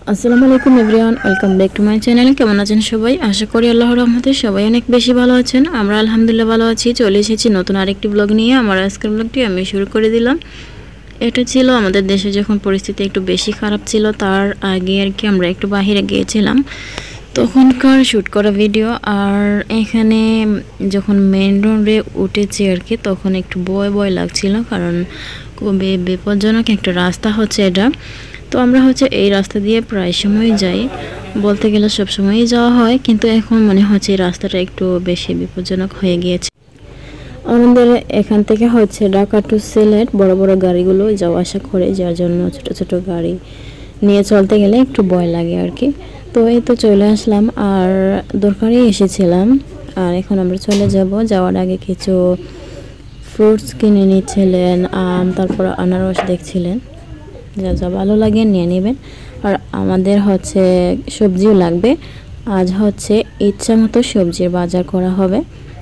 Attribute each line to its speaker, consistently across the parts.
Speaker 1: আসসালামু আলাইকুম everyone, welcome back to my channel. কেমন আছেন সবাই? আশা করি আল্লাহর রহমতে সবাই অনেক বেশি ভালো আছেন। আমরা আলহামদুলিল্লাহ ভালো আছি। চলে এসেছি নতুন আরেকটি ব্লগ নিয়ে। আমার আজকের ব্লগটি আমি শুরু করে দিলাম। এটা ছিল আমাদের দেশে যখন পরিস্থিতি একটু বেশি খারাপ ছিল, তার আগে আর কি আমরা একটু বাহিরে গিয়েছিলাম, তখনকার শ্যুট করা ভিডিও। আর এখানে যখন মেন রোডে উঠেছি আর কি, তখন একটু ভয় লাগছিল, কারণ খুবই বিপজ্জনক একটা রাস্তা হচ্ছে এটা। তো আমরা এই রাস্তা দিয়ে প্রায় সময় যাই, বলতে গেলে সব সময়ই যাওয়া হয়, কিন্তু এখন মনে হচ্ছে এই রাস্তাটা একটু বেশি বিপজ্জনক হয়ে গিয়েছে। আমাদের এখান থেকে ঢাকা টু সিলেট বড় বড় গাড়িগুলো যাওয়া আসা করে, যার জন্য ছোট ছোট গাড়ি নিয়ে চলতে গেলে একটু ভয় লাগে আর কি। তো এই তো চলে আসলাম, আর দরকারে এসেছিলাম। আর এখন আমরা চলে যাব। যাওয়ার আগে কিছু ফ্রুটস কিনে নিচ্ছিলেন, আম, তারপর আনারস দেখছিলেন। যা যা ভালো লাগে নিয়ে নেবেন। আর আমাদের সবজিও লাগবে। আজ ইচ্ছা মতো সবজির বাজার করা হবে,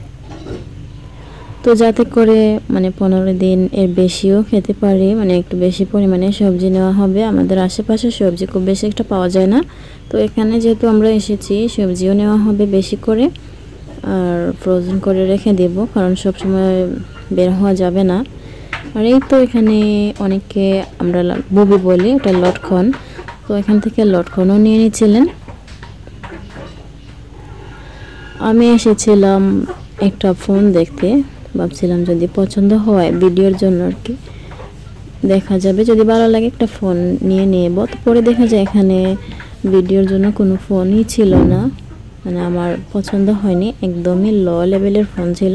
Speaker 1: তো যাতে করে 15 দিন এর বেশিও খেতে পারি, একটু বেশি পরিমাণে সবজি নেওয়া হবে। আমাদের আশেপাশে সবজি খুব বেশি একটা পাওয়া যায় না, তো এখানে যেহেতু আমরা এসেছি, সবজিও নেওয়া হবে বেশি করে, আর ফ্রোজেন করে রেখে দেব, কারণ সব সময় বের হওয়া যাবে না। আর এই তো এখানে অনেকে আমরা বুবি বলি, ওটা লটকন, তো এখান থেকে লটকনও নিয়ে নিয়েছিলেন। আমি এসেছিলাম একটা ফোন দেখতে, ভাবছিলাম যদি পছন্দ হয় ভিডিওর জন্য আর কি, দেখা যাবে যদি ভালো লাগে একটা ফোন নিয়ে নেব। তো পরে দেখা যায় এখানে ভিডিওর জন্য কোনো ফোনই ছিল না, আমার পছন্দ হয়নি, একদমই লো লেভেলের ফোন ছিল।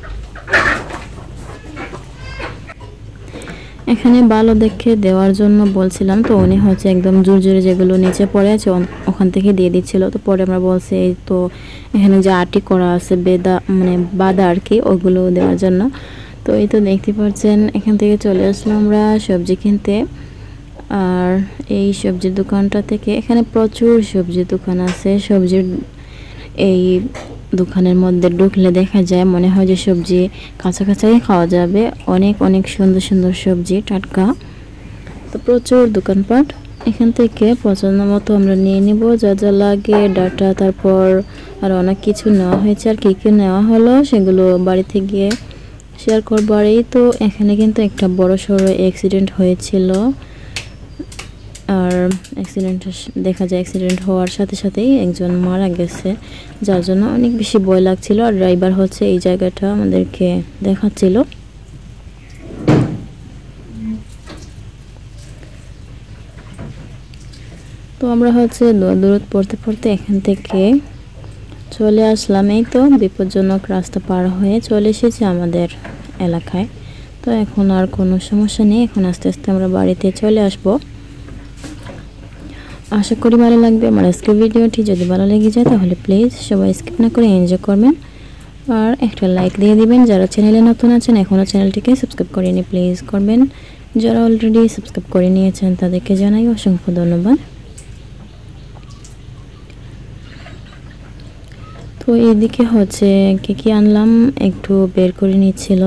Speaker 1: এখানে ভালো দেখে দেওয়ার জন্য বলছিলাম, তো উনি একদম জোরে যেগুলো নিচে পড়ে আছে ওখান থেকে দিয়ে দিচ্ছিল। তো পরে আমরা বলছি এই তো এখানে যে আটি করা আছে বেদা বাদা আর কি, ওগুলো দেওয়ার জন্য। তো এই তো দেখতে পাচ্ছেন, এখান থেকে চলে আসলাম আমরা সবজি কিনতে। আর এই সবজির দোকানটা থেকে, এখানে প্রচুর সবজির দোকান আছে। সবজির এই দোকানের মধ্যে ঢুকলে দেখা যায় মনে হয় যে সবজি কাছাকাছি খাওয়া যাবে, অনেক অনেক সুন্দর সুন্দর সবজি টাটকা। তো প্রচুর দোকানপাট, এখান থেকে পছন্দ মতো আমরা নিয়ে নিব যা যা লাগে, ডাটা, তারপর আর অনেক কিছু নেওয়া হয়েছে। আর কী কী নেওয়া হলো সেগুলো বাড়িতে গিয়ে শেয়ার করবো। আর এই তো এখানে কিন্তু একটা বড় সড়ো অ্যাক্সিডেন্ট হয়েছিল, আর দেখা যায় অ্যাক্সিডেন্ট হওয়ার সাথে সাথেই একজন মারা গেছে, যার জন্য অনেক বেশি ভয় লাগছিল। আর ড্রাইভার এই জায়গাটা আমাদেরকে দেখাচ্ছিল। তো আমরা দূরত পড়তে পড়তে এখান থেকে চলে আসলাম। এই তো বিপজ্জনক রাস্তা পার হয়ে চলে এসেছি আমাদের এলাকায়। তো এখন আর কোনো সমস্যা নেই, এখন আস্তে আস্তে আমরা বাড়িতে চলে আসবো। আশা করি ভালো লাগবে আমার আজকের ভিডিওটি। যদি ভালো লেগে যায় তাহলে প্লিজ সবাই স্কিপ না করে এনজয় করবেন, আর একটা লাইক দিয়ে দিবেন। যারা চ্যানেলে নতুন আছেন এখনও চ্যানেলটিকে সাবস্ক্রাইব করেনি প্লিজ করবেন। যারা অলরেডি সাবস্ক্রাইব করে নিয়েছেন তাদেরকে জানাই অসংখ্য ধন্যবাদ। তো এইদিকে কি আনলাম একটু বের করে নিচ্ছিল।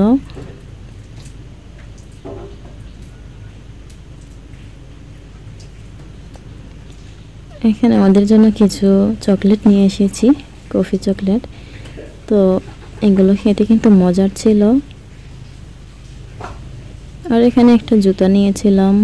Speaker 1: এখানে আমাদের জন্য কিছু চকলেট নিয়ে এসেছি, কফি চকলেট। তো এগুলো খেতে কিন্তু মজার ছিল। আর এখানে একটা জুতা নিয়েছিলাম।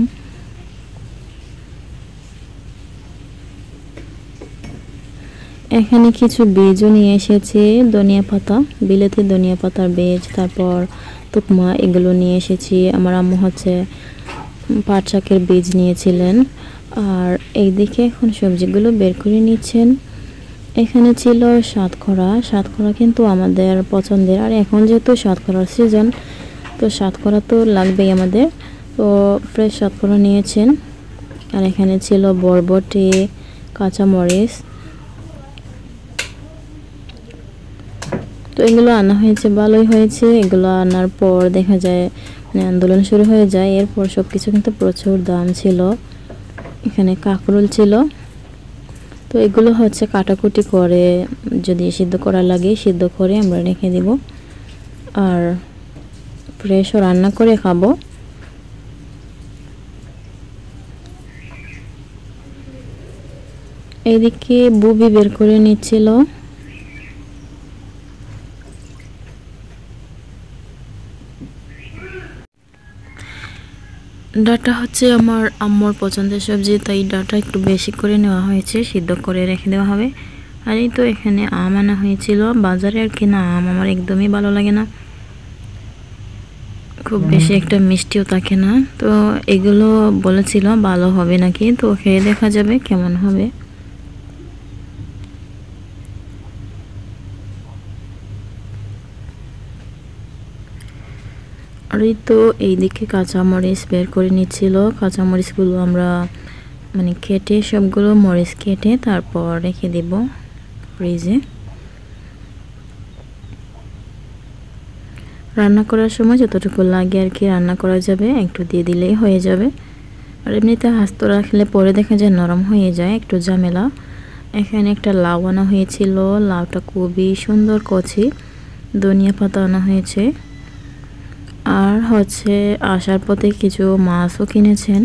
Speaker 1: এখানে কিছু বীজও নিয়ে এসেছি, ধনিয়া পাতা, বিলেতি ধনিয়া পাতার বীজ, তারপর তুকমা, এগুলো নিয়ে এসেছি। আমার আম্মু পাট শাকের বীজ নিয়েছিলেন। আর এইদিকে এখন সবজিগুলো বের করে নিচ্ছেন। এখানে ছিল সাতকরা, সাতকরা কিন্তু আমাদের পছন্দের। আর এখন যেহেতু সাতকরার সিজন, তো সাতকরা তো লাগবেই আমাদের, তো ফ্রেশ সাতকরা নিয়েছেন। আর এখানে ছিল বরবটি, কাঁচামরিচ। তো এগুলো আনা হয়েছে, ভালোই হয়েছে। এগুলো আনার পর দেখা যায় আন্দোলন শুরু হয়ে যায়। এরপর সব কিছু কিন্তু প্রচুর দাম ছিল। এখানে কাঁকরোল ছিল। তো এগুলো কাটাকুটি করে, যদি সিদ্ধ করা লাগে সিদ্ধ করে আমরা রেখে দিব, আর ফ্রেশও রান্না করে খাবো। এদিকে বুবি বের করে নিচ্ছিল। ডাটা হচ্ছে আমার আম্মুর পছন্দের সবজি, তাই ডাটা একটু বেশি করে নেওয়া হয়েছে, সিদ্ধ করে রেখে দেওয়া হবে। আর এই তো এখানে আম আনা হয়েছিল বাজারে, আর কেনা আম আমার একদমই ভালো লাগে না, খুব বেশি একটা মিষ্টিও থাকে না। তো এগুলো বলেছিল ভালো হবে নাকি, তো খেয়ে দেখা যাবে কেমন হবে। আর এই তো এইদিকে কাঁচামরিচ বের করে নিচ্ছিল। কাঁচামরিচগুলো আমরা মানে কেটে, সবগুলো মরিচ কেটে তারপর রেখে দেব ফ্রিজে। রান্না করার সময় যতটুকু লাগে আর কি রান্না করা যাবে, একটু দিয়ে দিলেই হয়ে যাবে। আর এমনিতে আস্ত রাখলে পরে দেখা যায় নরম হয়ে যায়, একটু ঝামেলা। এখানে একটা লাউ আনা হয়েছিল, লাউটা খুবই সুন্দর কচি। ধনিয়া পাতা আনা হয়েছে। আর হচ্ছে আসার পথে কিছু মাছও কিনেছেন।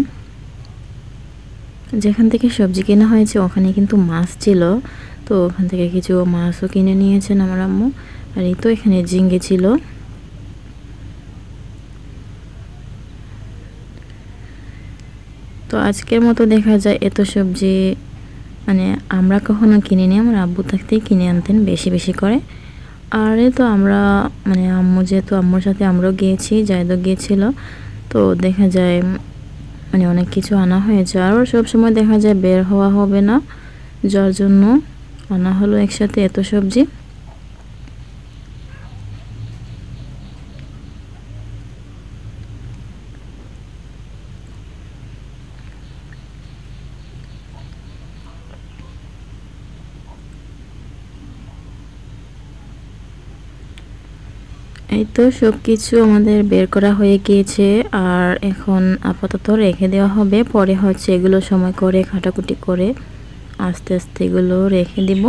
Speaker 1: যেখান থেকে সবজি কেনা হয়েছে ওখানে কিন্তু মাছ ছিল, তো ওখান থেকে কিছু মাছও কিনে নিয়েছেন আমার আম্মু। আর এই তো এখানে ঝিঙ্গে ছিল। তো আজকের মতো দেখা যায় এত সবজি মানে আমরা কখনো কিনিনি, আমার আব্বু থাকতেই কিনে আনতেন বেশি বেশি করে। আর তো আমরা মানে আম্মু যেহেতু আম্মুর সাথে আমরাও গিয়েছি, জায়দও গিয়েছিল, তো দেখা যায় মানে অনেক কিছু আনা হয়েছে। আর সব সময় দেখা যায় বের হওয়া হবে না, যার জন্য আনা হলো একসাথে এত সবজি। এই তো সব কিছু আমাদের বের করা হয়ে গিয়েছে, আর এখন আপাতত রেখে দেওয়া হবে। পরে হচ্ছে এগুলো সময় করে কাটাকুটি করে আস্তে আস্তে এগুলো রেখে দিব।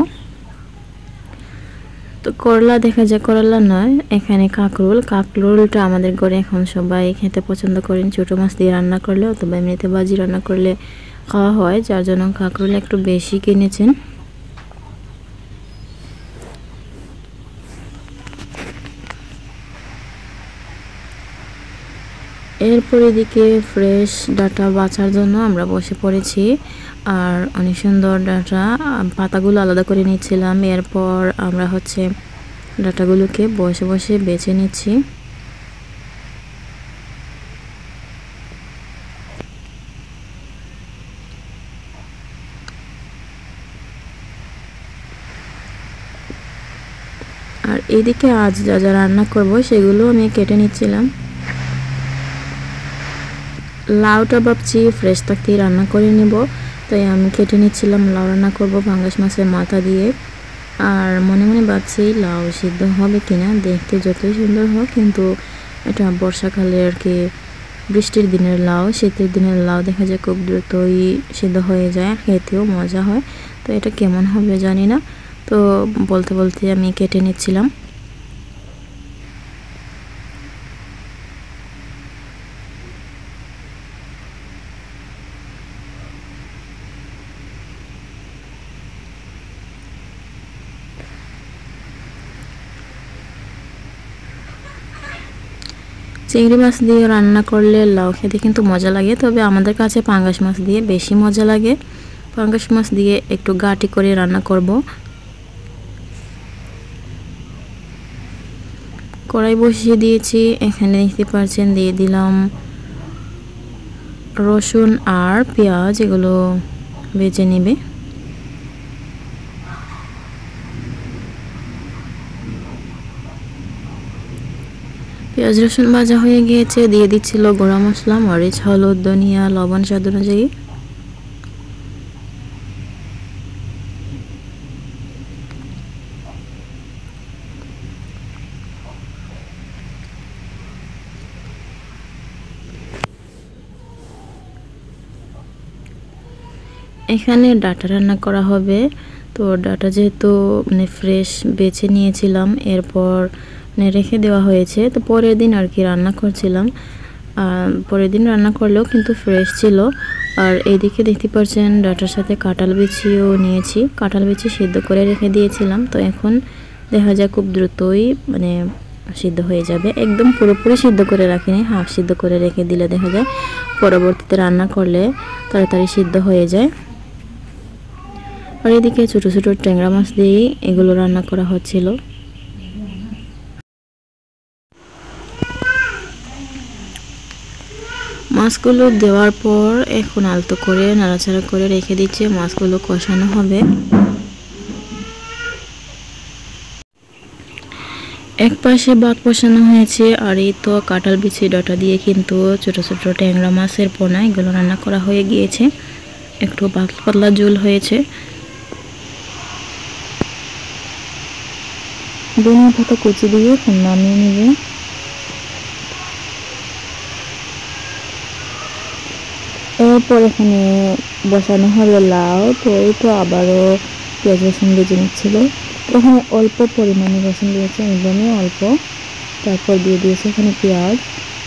Speaker 1: তো করলা দেখা যায়, করলা নয় এখানে কাঁকরোল। কাঁকরোলটা আমাদের ঘরে এখন সবাই খেতে পছন্দ করেন, ছোটো মাছ দিয়ে রান্না করলে অথবা এমনিতে ভাজি রান্না করলে খাওয়া হয়, যার জন্য কাঁকরোল একটু বেশি কিনেছেন। এরপর এদিকে ফ্রেশ ডাটা বাছার জন্য আমরা বসে পড়েছি। আর অনেক সুন্দর ডাটা, পাতাগুলো আলাদা করে নিচ্ছিলাম। এরপর আমরা হচ্ছে ডাটাগুলোকে বসে বসে বেছে নিচ্ছি। আর এদিকে আজ যা যা রান্না করব সেগুলো আমি কেটে নিচ্ছিলাম। লাউটা ভাবছি ফ্রেশ থাকতেই রান্না করে নেব, তাই আমি কেটে নিচ্ছিলাম। লাউ রান্না করব পাঙ্গাস মাছের মাথা দিয়ে। আর মনে মনে ভাবছি লাউ সিদ্ধ হবে কিনা, দেখতে যতই সুন্দর হোক কিন্তু এটা বর্ষাকালে আর কি, বৃষ্টির দিনের লাউ, শীতের দিনের লাউ দেখা যায় খুব দ্রুতই সিদ্ধ হয়ে যায়, খেতেও মজা হয়। তো এটা কেমন হবে জানি না, তো বলতে বলতে আমি কেটে নিচ্ছিলাম। চিংড়ি মাছ দিয়ে রান্না করলে লাউ খেতে কিন্তু মজা লাগে, তবে আমাদের কাছে পাঙ্গাস মাছ দিয়ে বেশি মজা লাগে। পাঙ্গাস মাছ দিয়ে একটু গাটি করে রান্না করব। কড়াই বসিয়ে দিয়েছি, এখানে দেখতে পাচ্ছেন দিয়ে দিলাম রসুন আর পেঁয়াজ, এগুলো ভেজে নেবে। পেঁয়াজ রসুন ভাজা হয়ে গিয়েছে, দিয়ে দিচ্ছিল গুঁড়া মশলা, মরিচ, হলুদ, ধনিয়া, লবণ স্বাদ অনুযায়ী। এখানে ডাটা রান্না করা হবে। তো ডাটা যেহেতু মানে ফ্রেশ বেছে নিয়েছিলাম, এরপর রেখে দেওয়া হয়েছে, তো পরের দিন আর কি রান্না করছিলাম। পরের দিন রান্না করলেও কিন্তু ফ্রেশ ছিল। আর এইদিকে দেখতে পাচ্ছেন ডাটার সাথে কাঁঠাল বিচিও নিয়েছি। কাঁঠাল বিচি সিদ্ধ করে রেখে দিয়েছিলাম, তো এখন দেখা যায় খুব দ্রুতই মানে সিদ্ধ হয়ে যাবে। একদম পুরোপুরি সিদ্ধ করে রাখিনি, হাফ সিদ্ধ করে রেখে দিলে দেখা যায় পরবর্তীতে রান্না করলে তাড়াতাড়ি সিদ্ধ হয়ে যায়। আর এদিকে ছোটো ছোটো ট্যাংরা মাছ দিয়েই এগুলো রান্না করা হচ্ছিল। মাছগুলো দেওয়ার পর এখন আলতো করে নাড়াচাড়া করে রেখে দিচ্ছে, মাছগুলো কষানো হবে। এক পাশে ভাত বসানো হয়েছে, আর এই তো কাঁঠাল বিচি ডাটা দিয়ে কিন্তু ছোট ছোট ট্যাংরা মাছের পোনা এগুলো রান্না করা হয়ে গিয়েছে। একটু পাতলা পাতলা ঝোল হয়েছে। ধনিয়া পাতা কুচি দিয়ে নামিয়ে নেবে। এরপর এখানে বসানো হলো লাউ। তো এই তো আবারও পেঁয়াজ রসুন ভেজে নিচ্ছিল। তখন অল্প পরিমাণে রসুন দিয়েছে, একদমই অল্প। তারপর দিয়ে দিয়েছে এখানে পেঁয়াজ।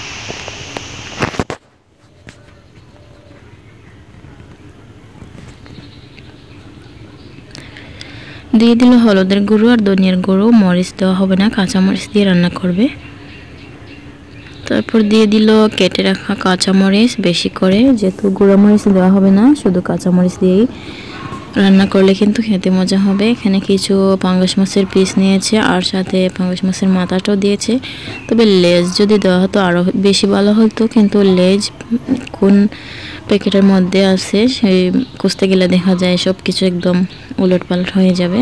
Speaker 1: দিয়ে দিল হলুদের গুঁড়ো আর ধনিয়ার গুঁড়ো। মরিচ দেওয়া হবে না, কাঁচা মরিচ দিয়ে রান্না করবে। তারপর দিয়ে দিল কেটে রাখা কাঁচামরিচ বেশি করে, যেহেতু গুঁড়া মরিচ দেওয়া হবে না, শুধু কাঁচামরিচ দিয়েই রান্না করলে কিন্তু খেতে মজা হবে। এখানে কিছু পাঙ্গাস মাছের পিস নিয়েছে, আর সাথে পাঙ্গাস মাছের মাথাটাও দিয়েছে। তবে লেজ যদি দেওয়া হতো আরও বেশি ভালো হতো, কিন্তু লেজ কোন প্যাকেটের মধ্যে আছে সেই খুঁজতে গেলে দেখা যায় সব কিছু একদম উলটপালট হয়ে যাবে।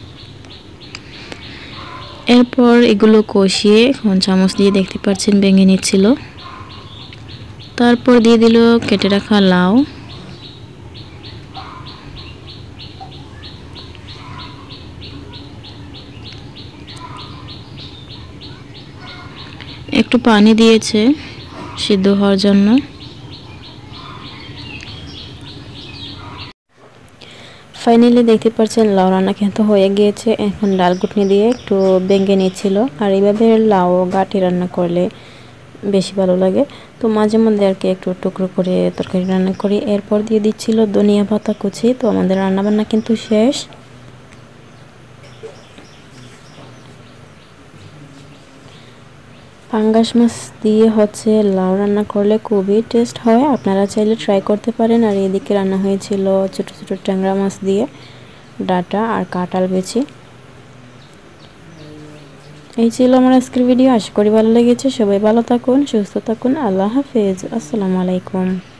Speaker 1: এরপর এগুলো কষিয়ে এখন চামচ দিয়ে দেখতে পাচ্ছেন ভেঙে নিচ্ছিল। তারপর দিয়ে দিল কেটে রাখা লাউ। একটু পানি দিয়েছে সিদ্ধ হওয়ার জন্য। ফাইনালি দেখতে পাচ্ছেন লাউ রান্না কিন্তু হয়ে গিয়েছে। এখন ডাল ঘুটনি দিয়ে একটু ভেঙে নিচ্ছিল। আর এইভাবে লাউ গাঁটি রান্না করলে বেশি ভালো লাগে। তো মাঝে মধ্যে আর কি একটু টুকরো করে তরকারি রান্না করি। এরপর দিয়ে দিচ্ছিল ধনিয়া পাতা কুচি। তো আমাদের রান্নাবান্না কিন্তু শেষ। পাঙ্গাস মাছ দিয়ে হচ্ছে লাউ রান্না করলে খুবই টেস্ট হয়, আপনারা চাইলে ট্রাই করতে পারেন। আর এদিকে রান্না হয়েছিল ছোট ছোট ট্যাংরা মাছ দিয়ে ডাটা আর কাঁঠাল বিচি। এই ছিল আমার আজকের ভিডিও। আশা করি ভালো লেগেছে। সবাই ভালো থাকুন, সুস্থ থাকুন। আল্লাহ হাফেজ। আসসালামু আলাইকুম।